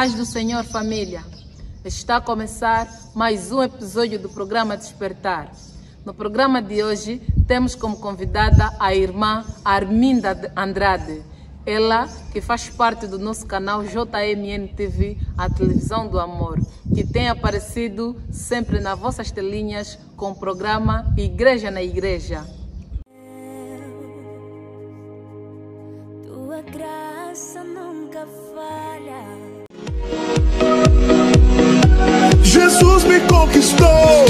Paz do Senhor, família. Está a começar mais um episódio do programa Despertar. No programa de hoje, temos como convidada a irmã Arminda Andrade. Ela que faz parte do nosso canal JMN TV, a televisão do amor, que tem aparecido sempre nas vossas telinhas com o programa Igreja na Igreja. Tua graça nunca falha. Jesus me conquistou,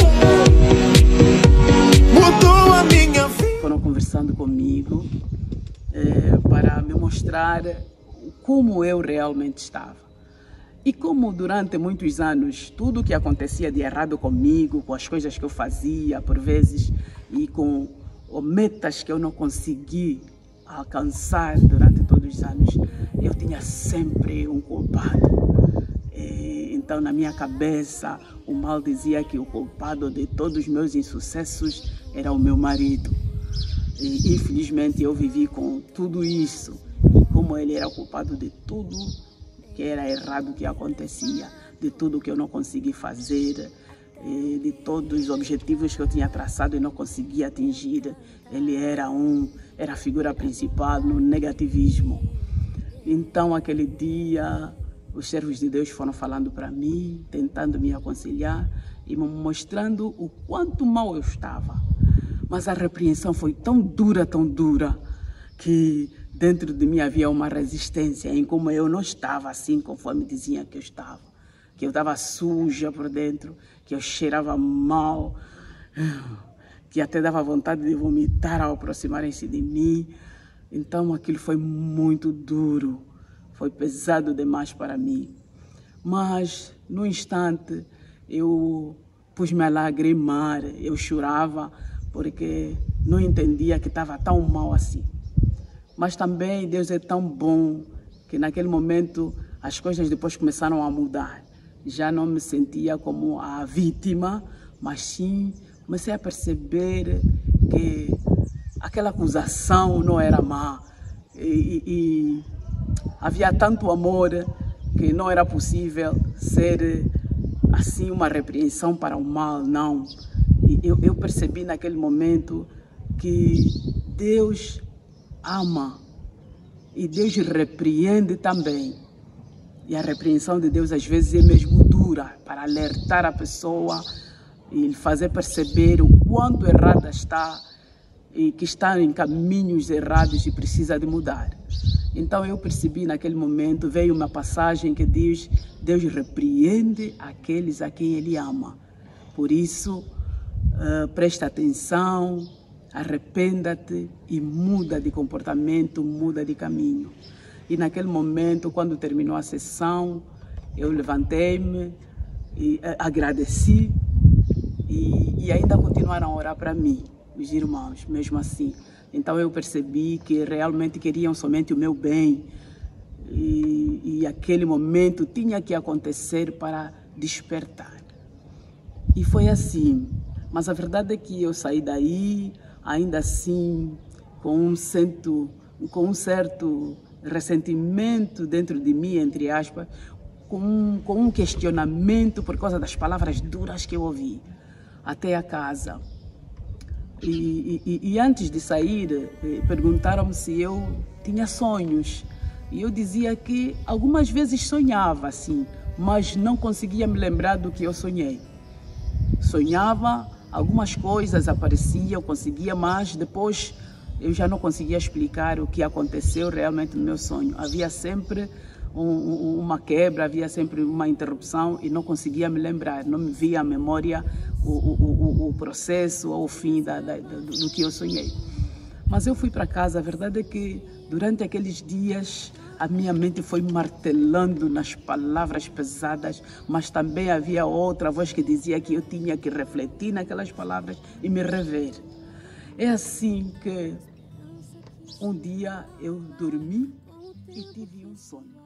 mudou a minha vida. Foram conversando comigo para me mostrar como eu realmente estava. E como durante muitos anos, tudo o que acontecia de errado comigo, com as coisas que eu fazia, por vezes, e com metas que eu não consegui alcançar durante todos os anos, eu tinha sempre um culpado. Então, na minha cabeça, o mal dizia que o culpado de todos os meus insucessos era o meu marido. E, infelizmente, eu vivi com tudo isso. E como ele era culpado de tudo que era errado que acontecia, de tudo que eu não consegui fazer, de todos os objetivos que eu tinha traçado e não conseguia atingir, ele era a figura principal no negativismo. Então, aquele dia, os servos de Deus foram falando para mim, tentando me aconselhar e me mostrando o quanto mal eu estava. Mas a repreensão foi tão dura, que dentro de mim havia uma resistência em como eu não estava assim conforme diziam que eu estava. Que eu estava suja por dentro, que eu cheirava mal, que até dava vontade de vomitar ao aproximarem-se de mim. Então aquilo foi muito duro. Foi pesado demais para mim. Mas, no instante, eu pus-me a lagrimar, eu chorava, porque não entendia que estava tão mal assim. Mas também Deus é tão bom, que naquele momento as coisas depois começaram a mudar. Já não me sentia como a vítima, mas sim comecei a perceber que aquela acusação não era má. Havia tanto amor que não era possível ser assim uma repreensão para o mal, não. Eu percebi naquele momento que Deus ama e Deus repreende também. E a repreensão de Deus às vezes é mesmo dura para alertar a pessoa e lhe fazer perceber o quanto errada está e que está em caminhos errados e precisa de mudar. Então eu percebi naquele momento, veio uma passagem que diz: Deus repreende aqueles a quem Ele ama. Por isso, presta atenção, arrependa-te e muda de comportamento, muda de caminho. E naquele momento, quando terminou a sessão, eu levantei-me e agradeci e ainda continuaram a orar para mim, os irmãos, mesmo assim. Então eu percebi que realmente queriam somente o meu bem e aquele momento tinha que acontecer para despertar. E foi assim. Mas a verdade é que eu saí daí, ainda assim, com um certo ressentimento dentro de mim, entre aspas, com um questionamento por causa das palavras duras que eu ouvi, até a casa. E antes de sair, perguntaram-me se eu tinha sonhos. E eu dizia que algumas vezes sonhava assim, mas não conseguia me lembrar do que eu sonhei. Sonhava, algumas coisas apareciam, eu conseguia, mas depois eu já não conseguia explicar o que aconteceu realmente no meu sonho. Havia sempre uma quebra, havia sempre uma interrupção e não conseguia me lembrar, não me via à memória o processo ou o fim do que eu sonhei. Mas eu fui para casa, a verdade é que durante aqueles dias a minha mente foi martelando nas palavras pesadas, mas também havia outra voz que dizia que eu tinha que refletir naquelas palavras e me rever. É assim que um dia eu dormi e tive um sonho.